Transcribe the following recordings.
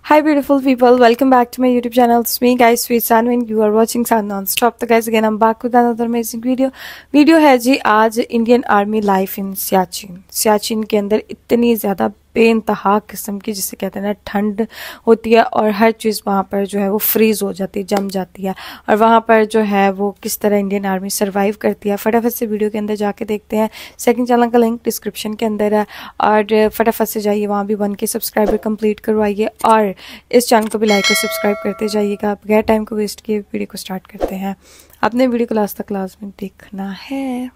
Hi beautiful people, welcome back to my YouTube channel. It's me guys, Sweet Sanu and you are watching Sun Non-Stop. तो guys again I'm back with another amazing video है जी आज Indian army life in Siachen के अंदर इतनी ज़्यादा बेइंतहा किस्म की जिसे कहते हैं ना ठंड होती है और हर चीज़ वहाँ पर जो है वो फ्रीज हो जाती है, जम जाती है और वहाँ पर जो है वो किस तरह इंडियन आर्मी सरवाइव करती है। फटाफट से वीडियो के अंदर जाके देखते हैं। सेकंड चैनल का लिंक डिस्क्रिप्शन के अंदर है और फटाफट से जाइए, वहाँ भी 1K सब्सक्राइबर कंप्लीट करवाइए और इस चैनल को भी लाइक और सब्सक्राइब करते जाइएगा। बगैर टाइम को वेस्ट किए वीडियो को स्टार्ट करते हैं। आपने वीडियो को लास्ट तक लाजमी देखना है।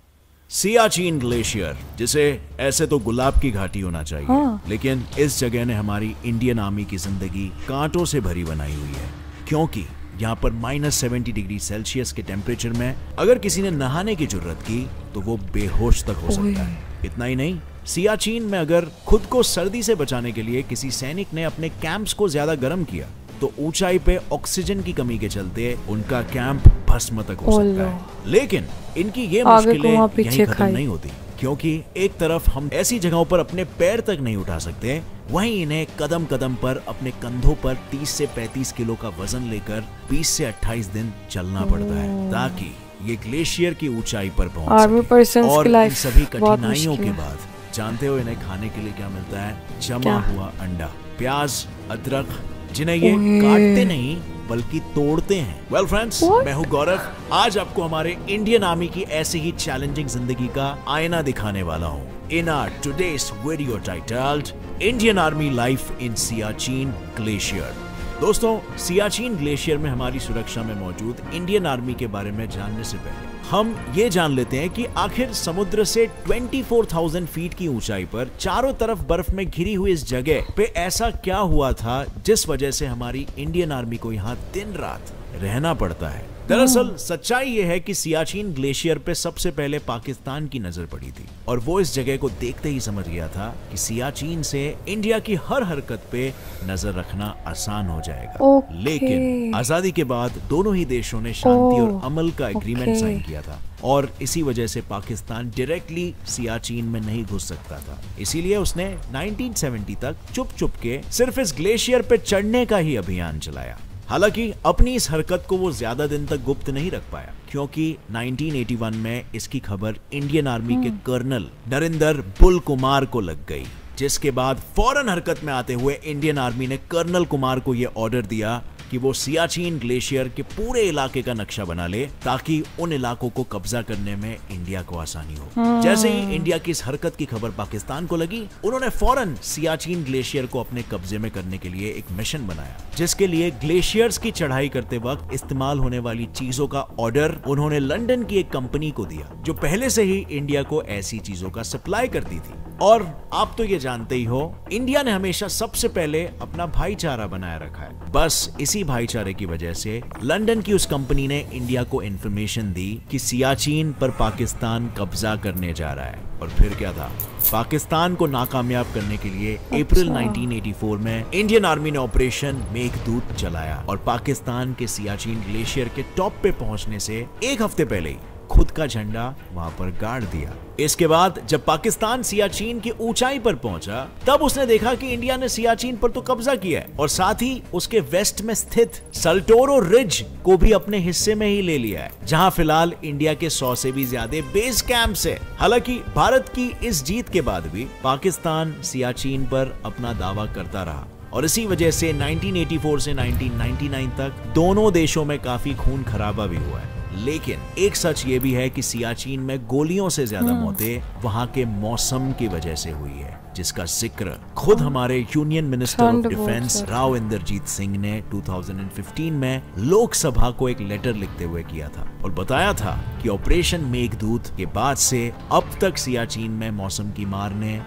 सियाचिन ग्लेशियर, जिसे ऐसे तो गुलाब की घाटी होना चाहिए, लेकिन इस जगह ने हमारी इंडियन आर्मी की जिंदगी कांटों से भरी बनाई हुई है, क्योंकि यहाँ पर -70 डिग्री सेल्सियस के टेम्परेचर में अगर किसी ने नहाने की जरूरत की तो वो बेहोश तक हो सकता है। इतना ही नहीं, सियाचिन में अगर खुद को सर्दी से बचाने के लिए किसी सैनिक ने अपने कैंप्स को ज्यादा गर्म किया तो ऊंचाई पे ऑक्सीजन की कमी के चलते उनका कैंप भस्म तक हो सकता है। लेकिन इनकी ये मुश्किलें यहीं खत्म नहीं होती, क्योंकि एक तरफ हम ऐसी जगहों पर अपने पैर तक नहीं उठा सकते, वहीं इन्हें कदम कदम पर अपने कंधों पर 30 से 35 किलो का वजन लेकर 20 से 28 दिन चलना पड़ता है ताकि ये ग्लेशियर की ऊंचाई पर पहुंच सके। और इन सभी कठिनाइयों के बाद जानते हो इन्हें खाने के लिए क्या मिलता है? जमा हुआ अंडा, प्याज, अदरक, जिन्हें ये काटते नहीं बल्कि तोड़ते हैं। वेल फ्रेंड्स, मैं हूं गौरव। आज आपको हमारे इंडियन आर्मी की ऐसी ही चैलेंजिंग जिंदगी का आईना दिखाने वाला हूं। In our today's video titled Indian army life in Siachen glacier. दोस्तों, सियाचिन ग्लेशियर में हमारी सुरक्षा में मौजूद इंडियन आर्मी के बारे में जानने से पहले हम ये जान लेते हैं कि आखिर समुद्र से 24,000 फीट की ऊंचाई पर चारों तरफ बर्फ में घिरी हुई इस जगह पे ऐसा क्या हुआ था जिस वजह से हमारी इंडियन आर्मी को यहाँ दिन रात रहना पड़ता है। दरअसल सच्चाई ये है कि सियाचिन ग्लेशियर पे सबसे पहले पाकिस्तान की नजर पड़ी थी और वो इस जगह को देखते ही समझ गया था कि सियाचिन से इंडिया की हर हरकत पे नजर रखना आसान हो जाएगा। लेकिन आजादी के बाद दोनों ही देशों ने शांति और अमल का एग्रीमेंट साइन किया था और इसी वजह से पाकिस्तान डायरेक्टली सियाचिन में नहीं घुस सकता था। इसीलिए उसने 1970 तक चुप के सिर्फ इस ग्लेशियर पे चढ़ने का ही अभियान चलाया। हालांकि अपनी इस हरकत को वो ज्यादा दिन तक गुप्त नहीं रख पाया, क्योंकि 1981 में इसकी खबर इंडियन आर्मी के कर्नल नरेंद्र बुल कुमार को लग गई, जिसके बाद फौरन हरकत में आते हुए इंडियन आर्मी ने कर्नल कुमार को यह ऑर्डर दिया कि वो सियाचिन ग्लेशियर के पूरे इलाके का नक्शा बना ले ताकि उन इलाकों को कब्जा करने में इंडिया को आसानी हो। जैसे ही इंडिया की इस हरकत की खबर पाकिस्तान को लगी, उन्होंने फौरन सियाचिन ग्लेशियर को अपने कब्जे में करने के लिए एक मिशन बनाया, जिसके लिए ग्लेशियर्स की चढ़ाई करते वक्त इस्तेमाल होने वाली चीजों का ऑर्डर उन्होंने लंदन की एक कंपनी को दिया जो पहले से ही इंडिया को ऐसी चीजों का सप्लाई करती थी। और आप तो ये जानते ही हो, इंडिया ने हमेशा सबसे पहले अपना भाईचारा बनाए रखा है। बस इसी भाईचारे की वजह से लंदन की उस कंपनी ने इंडिया को इंफॉर्मेशन दी कि सियाचिन पर पाकिस्तान कब्जा करने जा रहा है। और फिर क्या था? पाकिस्तान को नाकामयाब करने के लिए अप्रैल 1984 में इंडियन आर्मी ने ऑपरेशन मेघदूत चलाया और पाकिस्तान के सियाचिन ग्लेशियर के टॉप पे पहुंचने से एक हफ्ते पहले ही खुद का झंडा वहां पर गाड़ दिया। इसके बाद जब पाकिस्तान सियाचिन की ऊंचाई पर पहुंचा, तब उसने देखा कि इंडिया ने सियाचिन पर तो कब्जा किया है और साथ ही उसके वेस्ट में स्थित सल्टोरो रिज को भी अपने हिस्से में ही ले लिया है, जहां फिलहाल इंडिया के 100 से भी ज्यादा बेस कैंप्स है। हालांकि भारत की इस जीत के बाद भी पाकिस्तान सियाचिन पर अपना दावा करता रहा और इसी वजह से 1984 से 1999 तक दोनों देशों में काफी खून खराबा भी हुआ है। लेकिन एक सच ये भी है कि सियाचिन में गोलियों से ज्यादा मौतें वहां के मौसम की वजह से हुई है, जिसका जिक्र खुद हमारे union minister of defence Rao Inderjit Singh ने 2015 में लोकसभा को एक लेटर लिखते हुए किया था और बताया था कि ऑपरेशन मेघदूत के बाद से अब तक सियाचिन में मौसम की मार ने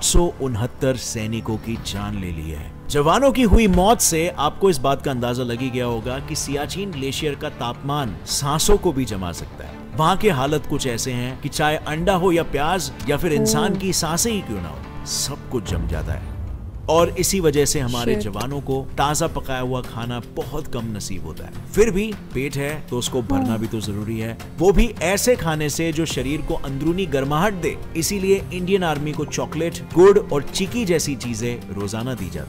869 सैनिकों की जान ले ली है। जवानों की हुई मौत से आपको इस बात का अंदाजा लगी गया होगा कि सियाचिन ग्लेशियर का तापमान सांसों को भी जमा सकता है। वहाँ के हालत कुछ ऐसे हैं कि चाहे अंडा हो या प्याज या फिर इंसान की सांसें ही क्यों ना हो, सब कुछ जम जाता है। और इसी वजह से हमारे जवानों को ताजा पकाया हुआ खाना बहुत कम नसीब होता है। फिर भी पेट है तो उसको भरना भी तो जरूरी है, वो भी ऐसे खाने से जो शरीर को अंदरूनी गर्माहट दे। इसीलिए इंडियन आर्मी को चॉकलेट, गुड़ और चिकी जैसी चीजें रोजाना दी जाती है।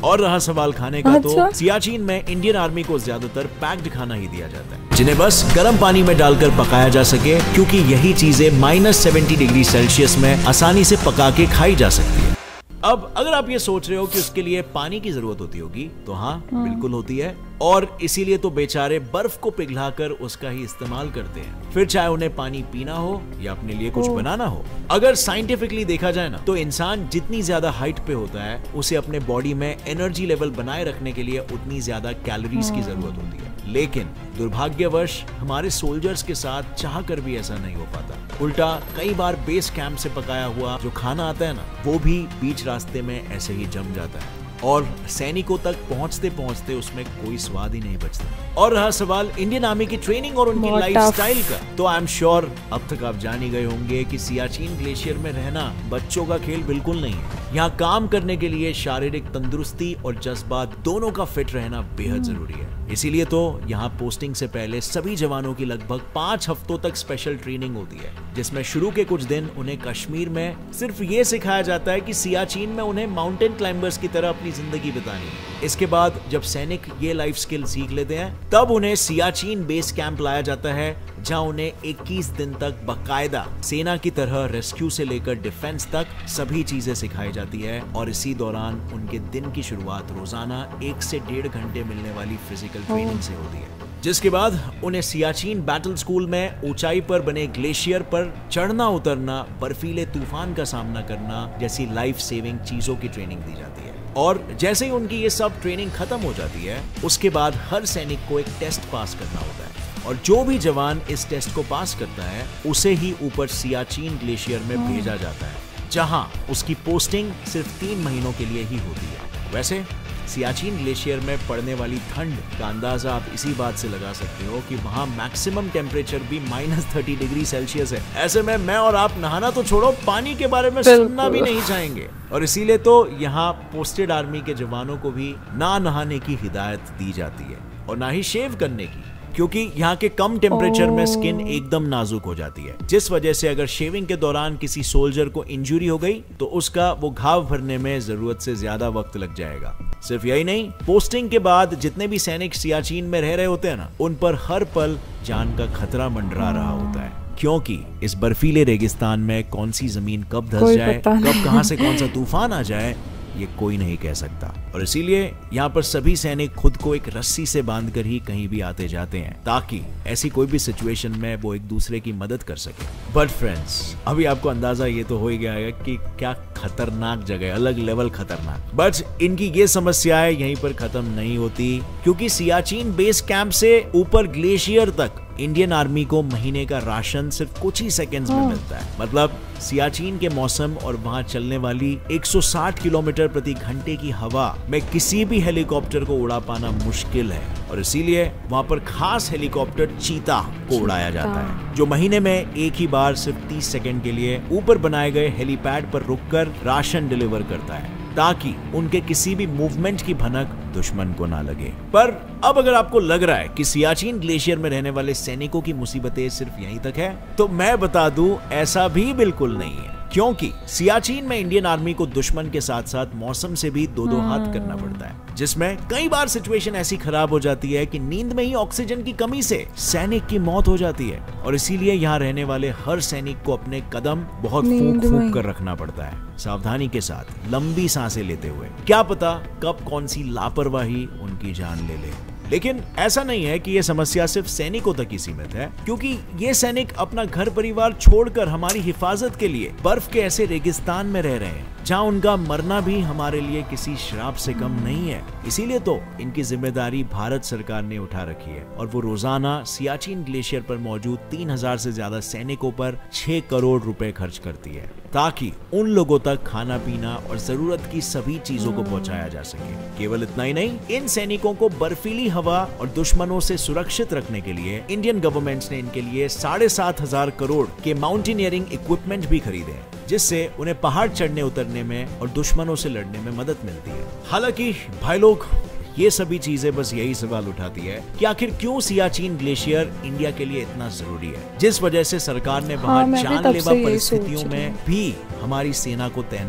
और रहा सवाल खाने का, तो सियाचिन में इंडियन आर्मी को ज्यादातर पैक्ड खाना ही दिया जाता है, जिन्हें बस गर्म पानी में डालकर पकाया जा सके, क्योंकि यही चीजें -70 डिग्री सेल्सियस में आसानी से पका के खाई जा सकती है। अब अगर आप ये सोच रहे हो कि उसके लिए पानी की जरूरत होती होगी, तो हाँ बिल्कुल होती है, और इसीलिए तो बेचारे बर्फ को पिघलाकर उसका ही इस्तेमाल करते हैं, फिर चाहे उन्हें पानी पीना हो या अपने लिए कुछ बनाना हो। अगर साइंटिफिकली देखा जाए ना, तो इंसान जितनी ज्यादा हाइट पे होता है, उसे अपने बॉडी में एनर्जी लेवल बनाए रखने के लिए उतनी ज्यादा कैलोरीज की जरूरत होती है। लेकिन दुर्भाग्यवश हमारे सोल्जर्स के साथ चाह कर भी ऐसा नहीं हो पाता। उल्टा कई बार बेस कैंप से पकाया हुआ जो खाना आता है ना, वो भी बीच रास्ते में ऐसे ही जम जाता है, और सैनिकों तक पहुंचते पहुंचते उसमें कोई स्वाद ही नहीं बचता। और रहा सवाल इंडियन आर्मी की ट्रेनिंग और उनकी लाइफस्टाइल का, तो आई एम श्योर अब तक आप जान ही गए होंगे कि सियाचिन ग्लेशियर में रहना बच्चों का खेल बिल्कुल नहीं है। यहाँ काम करने के लिए शारीरिक तंदुरुस्ती और जज्बात दोनों का फिट रहना बेहद जरूरी है। इसीलिए तो यहाँ पोस्टिंग से पहले सभी जवानों की लगभग 5 हफ्तों तक स्पेशल ट्रेनिंग होती है, जिसमें शुरू के कुछ दिन उन्हें कश्मीर में सिर्फ ये सिखाया जाता है कि सियाचिन में उन्हें माउंटेन क्लाइंबर्स की तरह अपनी जिंदगी बितानी है। इसके बाद जब सैनिक ये लाइफ स्किल सीख लेते हैं, तब उन्हें सियाचिन बेस कैंप लाया जाता है, जहां उन्हें 21 दिन तक बकायदा सेना की तरह रेस्क्यू से लेकर डिफेंस तक सभी चीजें सिखाई जाती है। और इसी दौरान उनके दिन की शुरुआत रोजाना 1 से 1.5 घंटे मिलने वाली फिजिकल ट्रेनिंग से होती है, जिसके बाद उन्हें सियाचिन बैटल स्कूल में ऊंचाई पर बने ग्लेशियर पर चढ़ना उतरना, बर्फीले तूफान का सामना करना जैसी लाइफ सेविंग चीजों की ट्रेनिंग दी जाती है। और जैसे ही उनकी ये सब ट्रेनिंग खत्म हो जाती है, उसके बाद हर सैनिक को एक टेस्ट पास करना होता है, और जो भी जवान इस टेस्ट को पास करता है, उसे ही ऊपर सियाचिन ग्लेशियर में भेजा जाता है, जहां उसकी पोस्टिंग सिर्फ 3 महीनों के लिए ही होती है। वैसे सियाचिन ग्लेशियर में पड़ने वाली ठंड का अंदाजा आप इसी बात से लगा सकते हो कि वहां मैक्सिमम टेम्परेचर भी -30 डिग्री सेल्सियस है। ऐसे में मैं और आप नहाना तो छोड़ो, पानी के बारे में सुनना भी नहीं चाहेंगे। और इसीलिए तो यहाँ पोस्टेड आर्मी के जवानों को भी ना नहाने की हिदायत दी जाती है, और ना ही शेव करने की, क्योंकि यहाँ के कम टेम्परेचर में स्किन एकदम नाजुक हो जाती है, जिस वजह से अगर शेविंग के दौरान किसी सोल्जर को इंजरी हो गई, तो उसका वो घाव भरने में जरूरत से ज्यादा वक्त लग जाएगा। सिर्फ यही नहीं, पोस्टिंग के बाद जितने भी सैनिक सियाचिन में रह रहे होते हैं ना, उन पर हर पल जान का खतरा मंडरा रहा होता है, क्योंकि इस बर्फीले रेगिस्तान में कौन सी जमीन कब धंस जाए, कब कहां से कौन सा तूफान आ जाए, ये कोई नहीं कह सकता। और इसीलिए यहाँ पर सभी सैनिक खुद को एक रस्सी से बांधकर ही कहीं भी आते जाते हैं, ताकि ऐसी कोई भी सिचुएशन में वो एक दूसरे की मदद कर सके। बट फ्रेंड्स, अभी आपको अंदाजा ये तो हो ही गया है कि क्या खतरनाक जगह, अलग लेवल खतरनाक। बट इनकी ये समस्याएं यहीं पर खत्म नहीं होती, क्योंकि सियाचिन बेस कैंप से ऊपर ग्लेशियर तक इंडियन आर्मी को महीने का राशन सिर्फ कुछ ही सेकंड्स में मिलता है। मतलब सियाचिन के मौसम और वहां चलने वाली 160 किलोमीटर प्रति घंटे की हवा में किसी भी हेलीकॉप्टर को उड़ा पाना मुश्किल है, और इसीलिए वहां पर खास हेलीकॉप्टर चीता को उड़ाया जाता है, जो महीने में एक ही बार सिर्फ 30 सेकंड के लिए ऊपर बनाए गए हेलीपैड पर रुककर राशन डिलीवर करता है, ताकि उनके किसी भी मूवमेंट की भनक दुश्मन को ना लगे। पर अब अगर आपको लग रहा है कि सियाचिन ग्लेशियर में रहने वाले सैनिकों की मुसीबतें सिर्फ यहीं तक है, तो मैं बता दूं, ऐसा भी बिल्कुल नहीं है, क्योंकि सियाचिन में इंडियन आर्मी को दुश्मन के साथ साथ मौसम से भी दो हाथ करना पड़ता है, जिसमें कई बार सिचुएशन ऐसी खराब हो जाती है कि नींद में ही ऑक्सीजन की कमी से सैनिक की मौत हो जाती है। और इसीलिए यहाँ रहने वाले हर सैनिक को अपने कदम बहुत फूंक फूंक कर रखना पड़ता है, सावधानी के साथ, लंबी सांसें लेते हुए। क्या पता कब कौन सी लापरवाही उनकी जान ले ले। लेकिन ऐसा नहीं है कि ये समस्या सिर्फ सैनिकों तक ही सीमित है, क्योंकि ये सैनिक अपना घर परिवार छोड़कर हमारी हिफाजत के लिए बर्फ के ऐसे रेगिस्तान में रह रहे हैं, जहाँ उनका मरना भी हमारे लिए किसी श्राप से कम नहीं है। इसीलिए तो इनकी जिम्मेदारी भारत सरकार ने उठा रखी है, और वो रोजाना सियाचिन ग्लेशियर पर मौजूद 3000 से ज्यादा सैनिकों पर 6 करोड़ रुपए खर्च करती है, ताकि उन लोगों तक खाना पीना और जरूरत की सभी चीजों को पहुंचाया जा सके। केवल इतना ही नहीं, इन सैनिकों को बर्फीली हवा और दुश्मनों से सुरक्षित रखने के लिए इंडियन गवर्नमेंट ने इनके लिए 7,500 करोड़ के माउंटेनियरिंग इक्विपमेंट भी खरीदे हैं, जिससे उन्हें पहाड़ चढ़ने उतरने में और दुश्मनों से लड़ने में मदद मिलती है। हालांकि भाई लोग, ये सभी चीजें बस यही सवाल उठाती है कि आखिर क्यों सियाचिन ग्लेशियर इंडिया के लिए इतना जरूरी है, जिस वजह से सरकार ने वहां जानलेवा परिस्थितियों में भी हमारी सेना को तैनात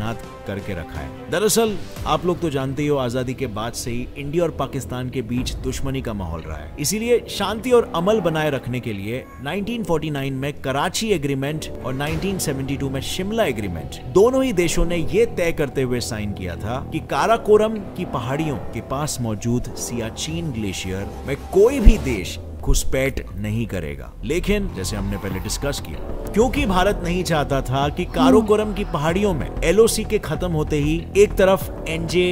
करके रखा है। दरअसल आप लोग तो जानते ही हो, आजादी के बाद से ही इंडिया और पाकिस्तान के बीच दुश्मनी का माहौल रहा है। इसीलिए शांति और अमल बनाए रखने के लिए 1949 में कराची एग्रीमेंट और 1972 में शिमला एग्रीमेंट, दोनों ही देशों ने ये तय करते हुए साइन किया था कि काराकोरम की पहाड़ियों के पास मौजूद सियाचिन ग्लेशियर में कोई भी देश घुसपैठ नहीं करेगा। लेकिन जैसे हमने पहले डिस्कस किया, क्योंकि भारत नहीं चाहता था कि काराकोरम की पहाड़ियों में एलओसी के खत्म होते ही एक तरफ NJ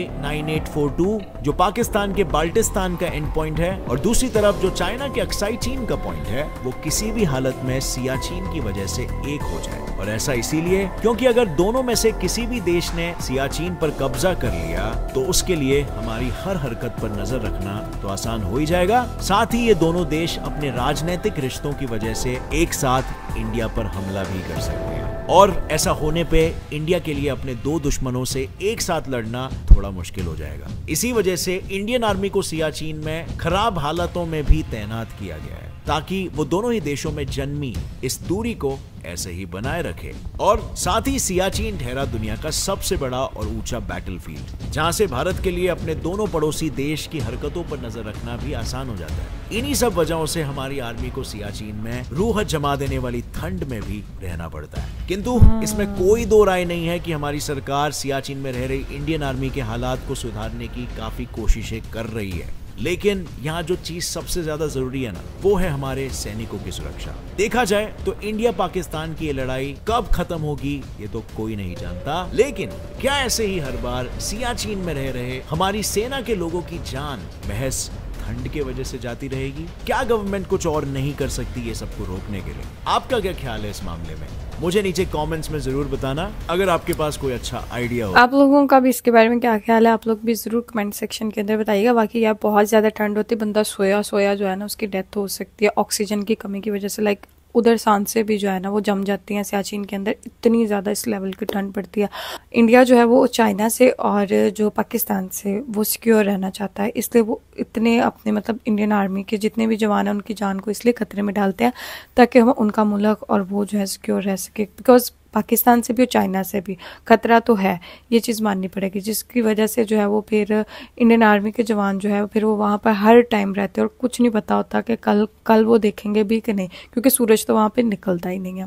9842 जो पाकिस्तान के बाल्टिस्तान का एंड पॉइंट है और दूसरी तरफ जो चाइना के अक्साई चीन का पॉइंट है, वो किसी भी हालत में सियाचिन की वजह से एक हो जाए। और ऐसा इसीलिए क्योंकि अगर दोनों में से किसी भी देश ने सियाचिन पर कब्जा कर लिया तो उसके लिए हमारी हर हरकत पर नजर रखना तो आसान हो ही जाएगा। साथ ही ये दोनों देश अपने राजनीतिक रिश्तों की वजह से एक साथ इंडिया पर हमला भी कर सकते हैं और ऐसा होने पे इंडिया के लिए अपने दो दुश्मनों से एक साथ लड़ना थोड़ा मुश्किल हो जाएगा। इसी वजह से इंडियन आर्मी को सियाचिन में खराब हालातों में भी तैनात किया गया है ताकि वो दोनों ही देशों में जन्मी इस दूरी को ऐसे ही बनाए रखे। और साथ ही सियाचिन ठहरा दुनिया का सबसे बड़ा और ऊंचा बैटलफील्ड, जहां से भारत के लिए अपने दोनों पड़ोसी देश की हरकतों पर नजर रखना भी आसान हो जाता है। इन्हीं सब वजहों से हमारी आर्मी को सियाचिन में रूह जमा देने वाली ठंड में भी रहना पड़ता है। किंतु इसमें कोई दो राय नहीं है कि हमारी सरकार सियाचिन में रह रही इंडियन आर्मी के हालात को सुधारने की काफी कोशिशें कर रही है। लेकिन यहाँ जो चीज सबसे ज्यादा जरूरी है ना, वो है हमारे सैनिकों की सुरक्षा। देखा जाए तो इंडिया पाकिस्तान की ये लड़ाई कब खत्म होगी ये तो कोई नहीं जानता, लेकिन क्या ऐसे ही हर बार सियाचिन में रह रहे हमारी सेना के लोगों की जान महज ठंड के वजह से जाती रहेगी? क्या गवर्नमेंट कुछ और नहीं कर सकती ये सबको रोकने के लिए? आपका क्या ख्याल है इस मामले में? मुझे नीचे कमेंट्स में जरूर बताना अगर आपके पास कोई अच्छा आइडिया हो। आप लोगों का भी इसके बारे में क्या ख्याल है, आप लोग भी जरूर कमेंट सेक्शन के अंदर बताइएगा। बाकी यार बहुत ज्यादा ठंड होती है, बंदा सोया सोया जो है ना उसकी डेथ हो सकती है ऑक्सीजन की कमी की वजह से। लाइक उधर सांसें भी जो है ना वो जम जाती हैं सियाचिन के अंदर, इतनी ज़्यादा इस लेवल की ठंड पड़ती है। इंडिया जो है वो चाइना से और जो पाकिस्तान से वो सिक्योर रहना चाहता है, इसलिए वो इतने अपने मतलब इंडियन आर्मी के जितने भी जवान हैं उनकी जान को इसलिए खतरे में डालते हैं ताकि हम उनका मुल्क और वो जो है सिक्योर रह सके। बिकॉज पाकिस्तान से भी और चाइना से भी खतरा तो है, ये चीज़ माननी पड़ेगी, जिसकी वजह से जो है वो फिर इंडियन आर्मी के जवान जो है फिर वो वहाँ पर हर टाइम रहते हैं और कुछ नहीं पता होता कि कल वो देखेंगे भी कि नहीं, क्योंकि सूरज तो वहाँ पे निकलता ही नहीं है।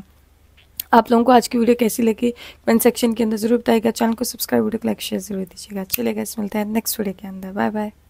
आप लोगों को आज की वीडियो कैसी लगी कमेंट सेक्शन के अंदर जरूर बताइएगा। चैनल को सब्सक्राइब, वीडियो को लाइक शेयर जरूर दीजिएगा। चलिए गाइस, मिलते हैं नेक्स्ट वीडियो के अंदर। Bye bye.